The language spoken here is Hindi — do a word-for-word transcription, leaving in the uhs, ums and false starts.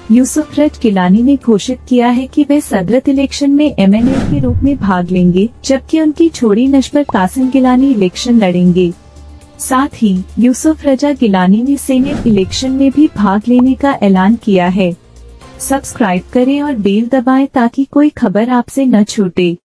यूसुफरज गिलानी ने घोषित किया है कि वे सदरत इलेक्शन में एम एन ए के रूप में भाग लेंगे, जबकि उनकी छोटी नस्बर कासिम गिलानी इलेक्शन लड़ेंगे। साथ ही यूसुफ रजा गिलानी ने सेनेट इलेक्शन में भी भाग लेने का ऐलान किया है। सब्सक्राइब करें और बेल दबाएं ताकि कोई खबर आपसे न छूटे।